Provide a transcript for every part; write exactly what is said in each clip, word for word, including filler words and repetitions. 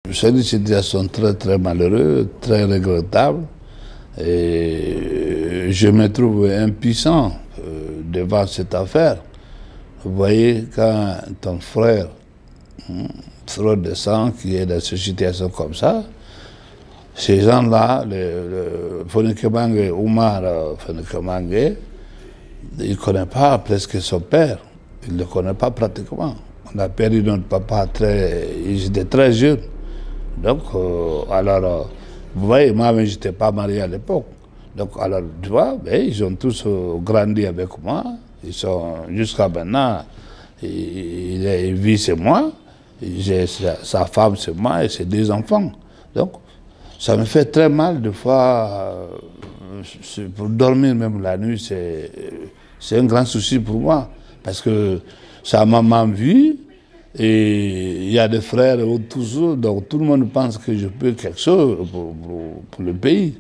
c'est une situation très très malheureuse, très regrettable. Et je me trouve impuissant euh, devant cette affaire. Vous voyez, quand ton frère, hein, frère de sang, qui est dans cette situation comme ça, ces gens-là, le Fonikemangue, Oumar Fonikemangue, il ne connaît pas presque son père. Il ne le connaît pas pratiquement. On a perdu notre papa très... Il était très jeune. Donc, euh, alors, euh, vous voyez, moi, je n'étais pas marié à l'époque. Donc, alors, tu vois, ben, ils ont tous euh, grandi avec moi. Ils sont, jusqu'à maintenant, il, il, il vit chez moi. J'ai sa, sa femme, c'est moi, et ses deux enfants. Donc, ça me fait très mal, des fois, euh, pour dormir même la nuit, c'est un grand souci pour moi. Parce que sa maman vit, et il y a des frères autour, donc tout le monde pense que je peux quelque chose pour, pour, pour le pays.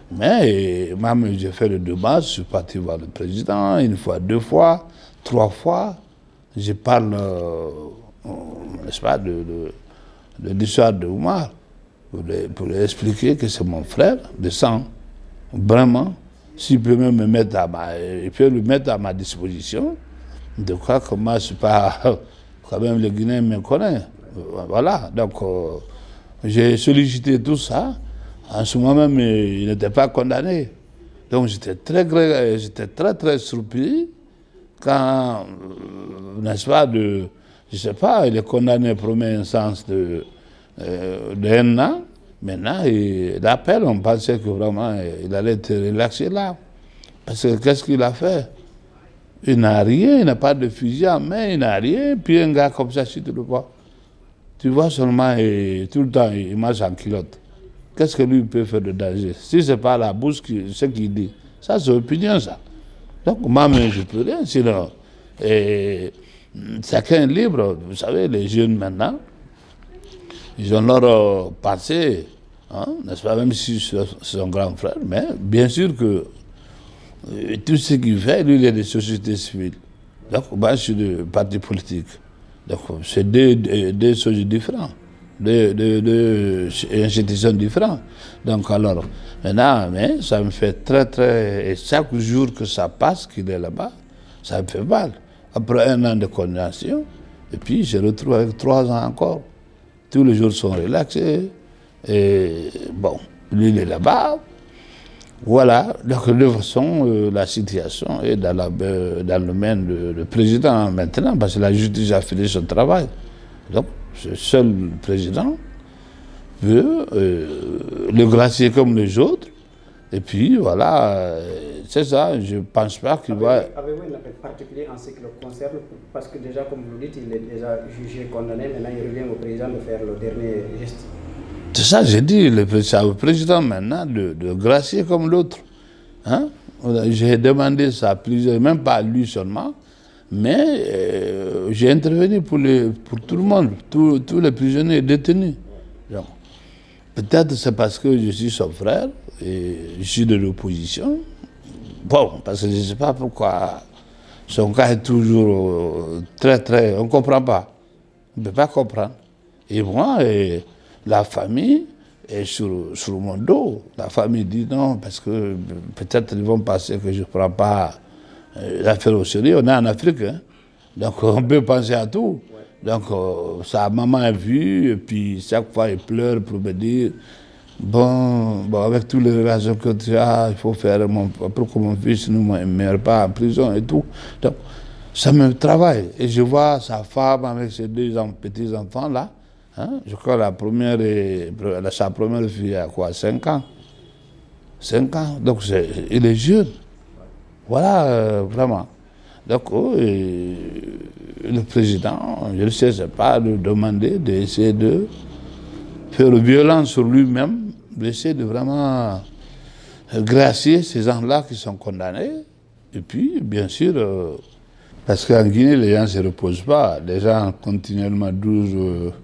Mais même j'ai fait le débat, je suis parti voir le président une fois, deux fois, trois fois. Je parle, euh, n'est-ce pas, de, de, de l'histoire de Oumar, pour lui, pour lui expliquer que c'est mon frère de sang. Vraiment, s'il peut même me mettre à ma, il peut le mettre à ma disposition, de quoi que moi je ne suis pas, quand même les Guinéens me connaissent. Voilà, donc euh, j'ai sollicité tout ça. En ce moment même, il n'était pas condamné. Donc j'étais très, j'étais très, très surpris quand, n'est-ce pas, de, je ne sais pas, il est condamné au premier instance de, euh, de un an. Maintenant, l'appel, on pensait que vraiment, il allait être relaxé là. Parce que qu'est-ce qu'il a fait? Il n'a rien, il n'a pas de fusil en main, il n'a rien. Puis un gars comme ça, si tu le vois, tu vois seulement, et, tout le temps, il marche en culotte. Qu'est-ce que lui peut faire de danger? Si ce n'est pas la bouche, ce qu'il dit, ça c'est opinion, ça. Donc, moi-même, je ne peux rien, sinon, et, chacun est libre. Vous savez, les jeunes maintenant, ils ont leur euh, passé, hein, n'est-ce pas, même si c'est son grand frère, mais bien sûr que euh, tout ce qu'il fait, lui, il est de société civile. Donc, moi, je suis de parti politique. Donc, c'est deux, deux, deux choses différentes. De, de, de institutions différentes. Donc alors, maintenant, mais ça me fait très, très... Et chaque jour que ça passe, qu'il est là-bas, ça me fait mal. Après un an de condamnation, et puis je retrouve avec trois ans encore. Tous les jours sont relaxés. Et bon, lui, il est là-bas. Voilà, donc de toute façon, euh, la situation est dans, la, euh, dans le domaine du de président maintenant, parce que la justice a fait son travail. Donc, ce seul président veut euh, le gracier comme les autres. Et puis, voilà, euh, c'est ça, je ne pense pas qu'il va... Avez-vous un appel particulier en ce qui le concerne? Parce que déjà, comme vous le dites, il est déjà jugé, condamné. Maintenant, il revient au président de faire le dernier geste. C'est ça, j'ai dit, le, le président maintenant de, de gracier comme l'autre. Hein? J'ai demandé ça à plusieurs, même pas à lui seulement. Mais euh, j'ai intervenu pour, les, pour tout le monde, tous, tous les prisonniers détenus. Peut-être c'est parce que je suis son frère et je suis de l'opposition. Bon, parce que je ne sais pas pourquoi son cas est toujours très, très... On ne comprend pas. On ne peut pas comprendre. Et moi, et la famille est sur, sur mon dos. La famille dit non, parce que peut-être ils vont penser que je ne prends pas l'affaire au sérieux. On est en Afrique, hein? Donc on peut penser à tout. Donc euh, sa maman a vu, et puis chaque fois il pleure pour me dire bon, bon avec toutes les relations que tu as, il faut faire mon, pour que mon fils ne meure pas en prison et tout. Donc ça me travaille. Et je vois sa femme avec ses deux petits-enfants là. Hein? Je crois la première, est, sa première fille a quoi, cinq ans. cinq ans. Donc est, il est jeune. Voilà, euh, vraiment. Donc, oh, et le président, je ne sais pas, de demander d'essayer de faire violence sur lui-même, d'essayer de vraiment gracier ces gens-là qui sont condamnés. Et puis, bien sûr, euh, parce qu'en Guinée, les gens ne se reposent pas. Les gens continuellement douze,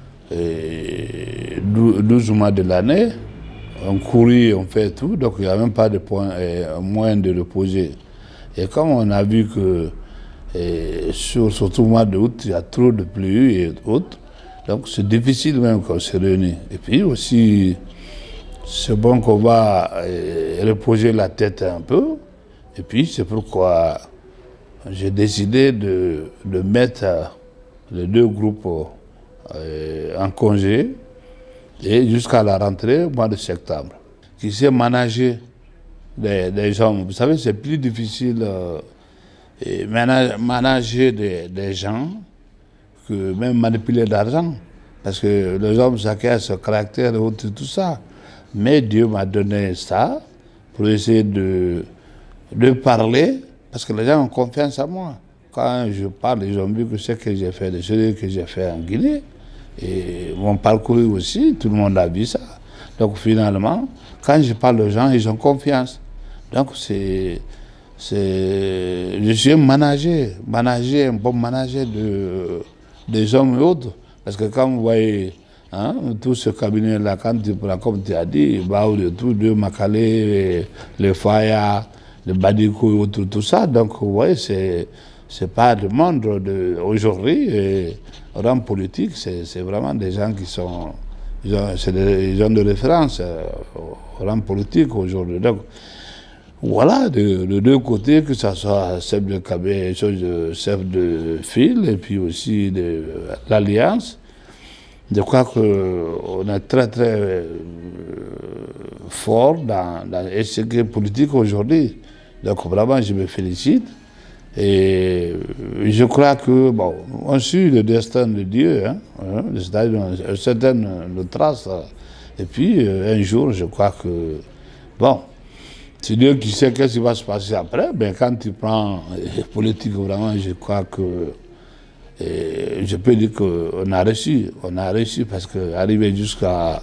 douze mois de l'année, on courit, on fait tout, donc il n'y a même pas de point, euh, moyen de reposer. Et comme on a vu que, et sur, surtout au mois d'août, il y a trop de pluie et autres, Donc c'est difficile même qu'on se réunisse. Et puis aussi, c'est bon qu'on va euh, reposer la tête un peu. Et puis c'est pourquoi j'ai décidé de, de mettre euh, les deux groupes euh, en congé et jusqu'à la rentrée au mois de septembre. Qui sait manager des, des hommes. Vous savez, c'est plus difficile euh, et manager, manager des, des gens que même manipuler l'argent. Parce que les hommes, chacun a ce caractère et autres, tout ça. Mais Dieu m'a donné ça pour essayer de, de parler, parce que les gens ont confiance en moi. Quand je parle, ils ont vu que ce que j'ai fait, les choses que j'ai fait en Guinée, et mon parcours aussi, tout le monde a vu ça. Donc finalement, quand je parle aux gens, ils ont confiance. Donc c'est... je suis un manager, manager, un bon manager de, des hommes et autres. Parce que quand vous voyez hein, tout ce cabinet-là, quand tu prends, comme tu as dit, Baou de tout, de Makalé, les Faya, les Badiko et autres, tout ça. Donc vous voyez, c'est c'est pas le monde d'aujourd'hui. Au rang politique, c'est vraiment des gens qui sont... Ils ont, des, ils ont de référence euh, au rang politique aujourd'hui. Donc, voilà, de, de deux côtés, que ce soit chef de cabinet, chef de file, et puis aussi de, de l'Alliance. Je crois qu'on est très très euh, fort dans, dans l'échiquier politique aujourd'hui. Donc vraiment, je me félicite. Et je crois que, bon, on suit le destin de Dieu, hein, hein, c'est-à-dire une certaine trace. Et puis, un jour, je crois que, bon, c'est Dieu qui sait qu'est-ce qui va se passer après. Ben, quand tu prends la politique, vraiment, je crois que, et je peux dire qu'on a réussi. On a réussi parce qu'arriver jusqu'à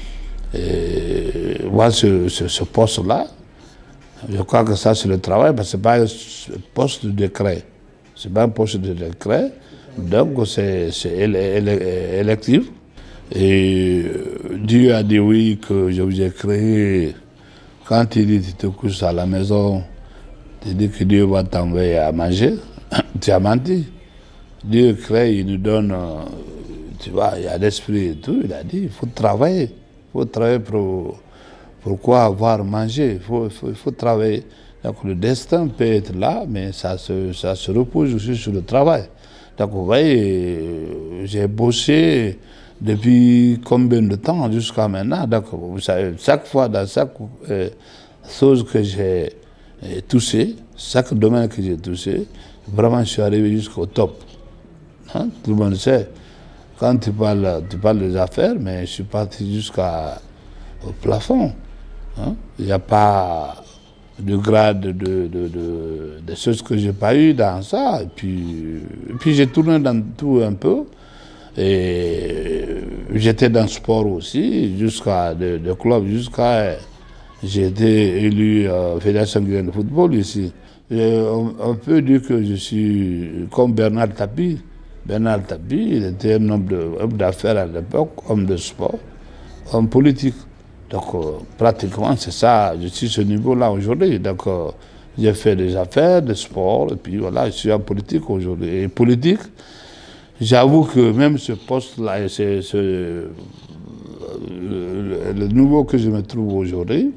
voir ce, ce, ce poste-là, je crois que ça, c'est le travail, parce que ce n'est pas un poste de décret. Ce n'est pas un poste de décret, donc c'est électif. Et Dieu a dit oui, que je vous ai créé. Quand il dit que tu te couches à la maison, tu dis que Dieu va t'envoyer à manger, tu as menti. Dieu crée, il nous donne, tu vois, il y a l'esprit et tout. Il a dit, il faut travailler. Il faut travailler pour... Pourquoi avoir mangé? Il faut, il faut, il faut travailler. Donc le destin peut être là, mais ça se, ça se repose aussi sur le travail. Donc vous voyez, j'ai bossé depuis combien de temps jusqu'à maintenant. Donc vous savez, chaque fois, dans chaque euh, chose que j'ai euh, touché, chaque domaine que j'ai touché, vraiment je suis arrivé jusqu'au top. Hein? Tout le monde sait. Quand tu parles, tu parles des affaires, mais je suis parti jusqu'à au plafond. Hein? Il n'y a pas de grade de, de, de, de choses que je n'ai pas eu dans ça. Et puis, et puis j'ai tourné dans tout un peu. Et j'étais dans le sport aussi, jusqu'à de, de club, jusqu'à... J'ai été élu euh, Fédération Guinéenne de football ici. Et on, on peut dire que je suis comme Bernard Tapie. Bernard Tapie, il était un homme d'affaires à l'époque, homme de sport, homme politique. Donc, euh, pratiquement, c'est ça, je suis à ce niveau-là aujourd'hui. Donc, euh, j'ai fait des affaires, des sports, et puis voilà, je suis en politique aujourd'hui. Et politique, j'avoue que même ce poste-là, c'est le, le, le nouveau que je me trouve aujourd'hui,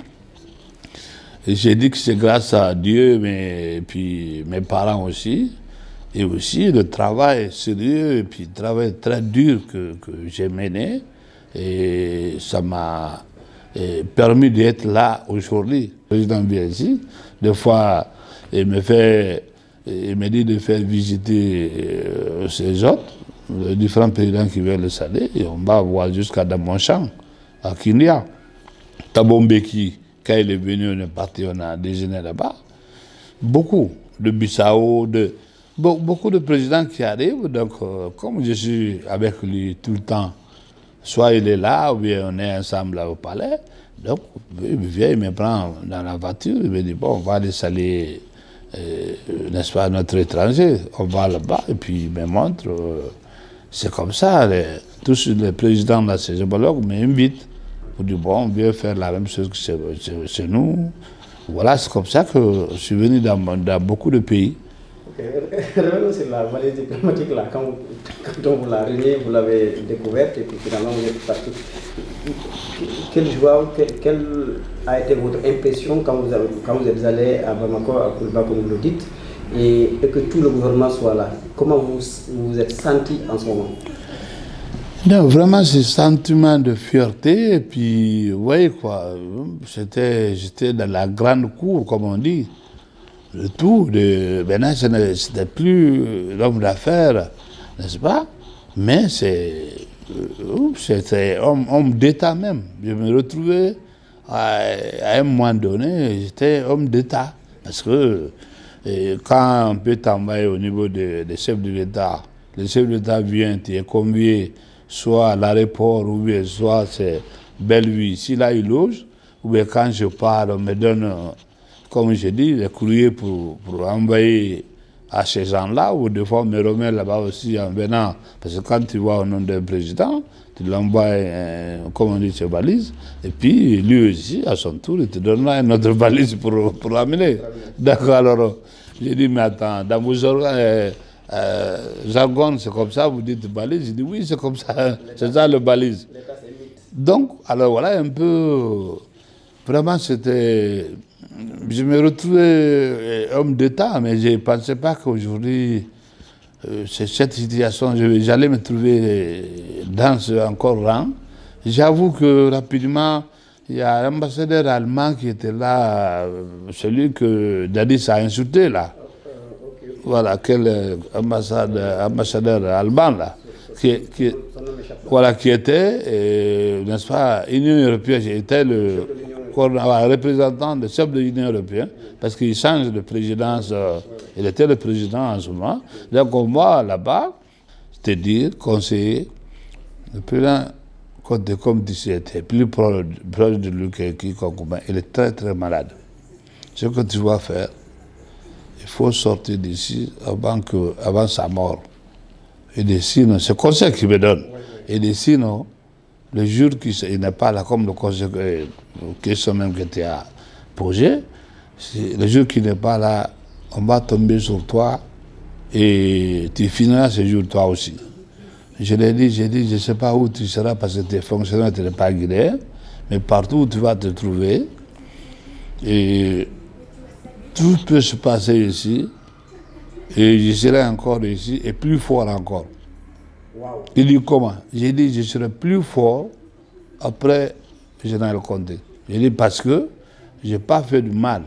j'ai dit que c'est grâce à Dieu, mais et puis mes parents aussi, et aussi le travail sérieux, et puis le travail très dur que, que j'ai mené, et ça m'a... Et permis d'être là aujourd'hui. Le président vient ici, des fois il me fait, il me dit de faire visiter euh, ces autres, les différents présidents qui veulent le saler, et on va voir jusqu'à dans mon champ, à Kinia. Thabo Mbeki, quand il est venu, on est parti, on a déjeuné là-bas. Beaucoup de Bissau, de, beaucoup de présidents qui arrivent, donc euh, comme je suis avec lui tout le temps, soit il est là, ou bien on est ensemble là au palais. Donc, il vient, il me prend dans la voiture, il me dit, bon, on va aller saluer, euh, n'est-ce pas, notre étranger. On va là-bas, et puis il me montre, euh, c'est comme ça, les, tous les présidents de ces homologues m'invitent pour dire, bon, on vient faire la même chose que chez, chez, chez nous. Voilà, c'est comme ça que je suis venu dans, dans beaucoup de pays. Okay. Revenons sur la valise diplomatique là. Quand, quand on vous l'a remis, vous l'avez découverte et puis finalement vous êtes parti. Quelle joie, quelle, quelle a été votre impression quand vous, avez, quand vous êtes allé à Bamako, à Koulba, comme vous le dites, et, et que tout le gouvernement soit là? Comment vous vous êtes senti en ce moment? Non, vraiment, ce sentiment de fierté, et puis, vous voyez quoi, j'étais dans la grande cour, comme on dit. Le tout, de, maintenant, ce n'était plus l'homme d'affaires, n'est-ce pas? Mais c'était homme, homme d'État même. Je me retrouvais à, à un moment donné, j'étais homme d'État. Parce que et quand on peut t'envoyer au niveau des de chefs de l'État, le chef de l'État vient, tu es convié soit à l'aéroport ou bien soit c'est Bellevue, ici là il loge, ou bien quand je pars, on me donne, comme je dis, les courriers pour, pour envoyer à ces gens-là, ou des fois on me remet là-bas aussi en venant, parce que quand tu vas au nom d'un président, tu l'envoies, euh, comme on dit, ses valises, et puis lui aussi, à son tour, il te donnera une autre valise pour, pour amener. D'accord, alors j'ai dit, mais attends, dans vos organes, euh, euh, jargon, c'est comme ça, vous dites balise? J'ai dit, oui, c'est comme ça, c'est ça le balise. Donc, alors voilà un peu, vraiment c'était, je me retrouvais homme d'État, mais je ne pensais pas qu'aujourd'hui, euh, c'est cette situation, j'allais me trouver dans ce encore rang. J'avoue que rapidement, il y a l'ambassadeur allemand qui était là, celui que Dadis a insulté là. Voilà, quel ambassadeur, ambassadeur allemand là, qui, qui, voilà, qui était, n'est-ce pas, Union européenne, j'étais le représentant, le chef de l'Union européenne, parce qu'il change de présidence, euh, il était le président en ce moment. Donc moi, là-bas, c'est-à-dire conseiller, le président, comme tu sais, était plus proche de lui que quiconque, il est très très malade. Ce que tu vas faire, il faut sortir d'ici avant, que, avant sa mort. Et de sinon, c'est le conseil qu'il me donne. Et de sinon, le jour qu'il n'est pas là, comme le conseil question même que tu as posé, le jour qu'il n'est pas là, on va tomber sur toi et tu finiras ce jour toi aussi. Je l'ai dit, j'ai dit, je ne sais pas où tu seras parce que tu es fonctionnaire, tu n'es pas guinéen, mais partout où tu vas te trouver, et tout peut se passer ici, et je serai encore ici, et plus fort encore. Wow. Il dit comment? J'ai dit, je serai plus fort après le général Condé. J'ai dit parce que je n'ai pas fait du mal.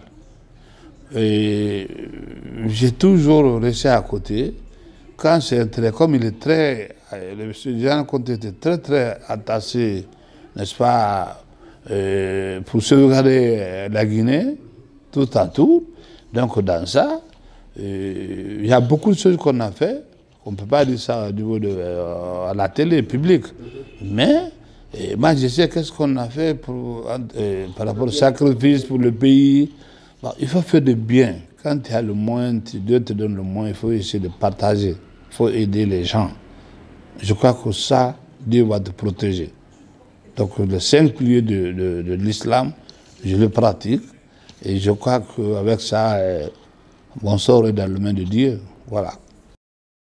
Et j'ai toujours resté à côté. Quand c'est très, comme il est très, le général Condé était très très attaché, n'est-ce pas, euh, pour sauvegarder la Guinée, tout à tout. Donc dans ça, euh, il y a beaucoup de choses qu'on a fait. On ne peut pas dire ça au niveau de euh, à la télé publique. Mais et moi je sais qu'est-ce qu'on a fait pour, euh, par rapport au sacrifice pour le pays. Bon, il faut faire du bien. Quand tu as le moins, Dieu te donne le moins, il faut essayer de partager. Il faut aider les gens. Je crois que ça, Dieu va te protéger. Donc les cinq piliers de, de, de l'islam, je le pratique. Et je crois qu'avec ça, euh, mon sort est dans les mains de Dieu. Voilà.